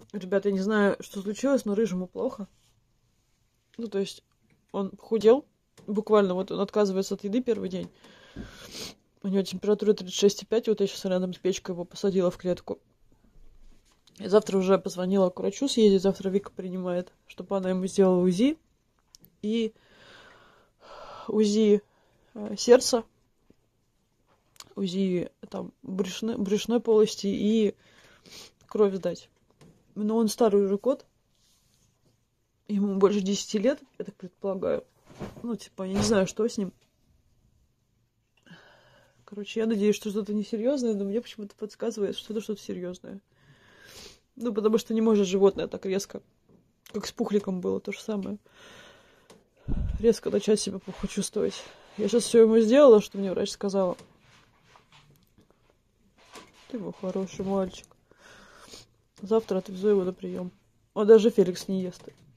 Ребята, я не знаю, что случилось, но рыжему плохо. Ну, то есть он похудел. Буквально вот он отказывается от еды первый день. У него температура 36,5. Вот я сейчас рядом с печкой его посадила в клетку. И завтра уже позвонила к врачу съездить. Завтра Вика принимает, чтобы она ему сделала УЗИ. И УЗИ сердца, УЗИ там брюшной полости и кровь сдать. Но он старый уже кот. Ему больше 10 лет, я так предполагаю. Ну, типа, я не знаю, что с ним. Короче, я надеюсь, что что-то несерьезное, но мне почему-то подсказывает, что это что-то серьезное. Ну, потому что не может животное так резко, как с Пухликом было то же самое. Резко начать себя плохо чувствовать. Я сейчас все ему сделала, что мне врач сказала. Ты мой хороший мальчик. Завтра отвезу его на прием. Он даже Феликс не ест.